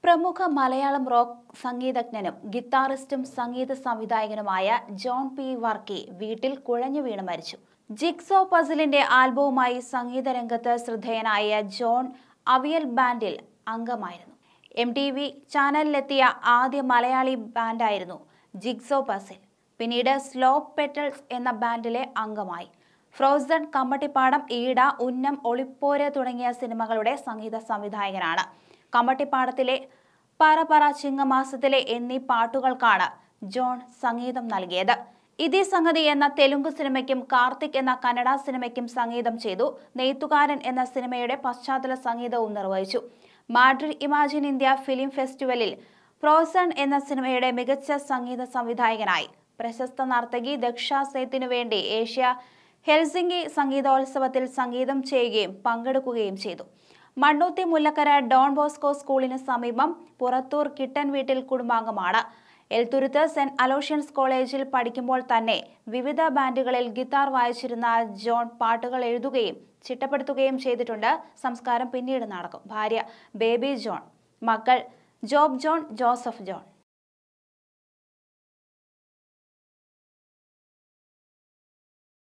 പ്രമുഖ മലയാളം റോക്ക് സംഗീതജ്ഞനും ഗിത്താറിസ്റ്റും സംഗീത സംവിധായകനുമായ John P Varkey വീട്ടിൽ കുഴഞ്ഞു വീണ് മരിച്ചു. ജിഗ്സോ പസിലിന്റെ ആൽബവുമായി സംഗീത രംഗത്ത് ശ്രദ്ധേയനായ ജോൺ അവിയൽ ബാൻഡിൽ അംഗമായിരുന്നു. MTV ചാനലിലെത്തിയ ആദ്യ മലയാളി ബാൻഡായിരുന്നു ജിഗ്സോ പസിൽ. പിന്നീട് സ്ലോ പെറ്റൽസ് എന്ന ബാൻഡിലെ അംഗമായി. ഫ്രോസൺ, കമ്മട്ടിപ്പാടം, ഈട, ഉന്നം, ഒളിപ്പോര് തുടങ്ങിയ സിനിമകളുടെ സംഗീത സംവിധായകനാണ്. കമ്മട്ടിപ്പാടത്തിലെ പറ പറ ചിങ്ങമാസത്തിലെ എന്നീ പാട്ടുകൾക്കാണ് ജോൺ സംഗീതം നൽകിയത്. ഇതേ സംഗതി എന്ന തെലുങ്ക് സിനിമയ്ക്കും കാർത്തിക് എന്ന കന്നഡ സിനിമയ്ക്കും സംഗീതം ചെയ്തു. നെയ്ത്തുകാരൻ എന്ന സിനിമയുടെ പശ്ചാത്തല സംഗീതവും നിർവഹിച്ചു. മാഡ്രിഡ് ഇമാജിൻ ഇന്ത്യ ഫിലിം ഫെസ്റ്റിവലിൽ ഫ്രോസൺ എന്ന സിനിമയുടെ മികച്ച സംഗീത സംവിധായകനായി. പ്രശസ്ത നർത്തകി ദക്ഷ സേത്തിനു വേണ്ടി ഏഷ്യ ഹെൽസിംഗി സംഗീതോത്സവത്തിൽ സംഗീതം ചെയ്യുകയും പങ്കെടുക്കുകയും ചെയ്തു. മണ്ണൂത്തി മുല്ലക്കര ഡോൺ ബോസ്കോ സ്കൂളിന് സമീപം പുറത്തൂർ കിട്ടൻ വീട്ടിൽ കുടുംബാംഗമാണ്. എൽത്തുരുത്ത് സെന്റ് അലോഷ്യൻസ് കോളേജിൽ പഠിക്കുമ്പോൾ തന്നെ വിവിധ ബാൻഡുകളിൽ ഗിത്താർ വായിച്ചിരുന്ന ജോൺ പാട്ടുകൾ എഴുതുകയും ചിട്ടപ്പെടുത്തുകയും ചെയ്തിട്ടുണ്ട്. സംസ്കാരം പിന്നീട് നടക്കും. ഭാര്യ ബേബി ജോൺ, മക്കൾ ജോബ് ജോൺ, ജോസഫ് ജോൺ.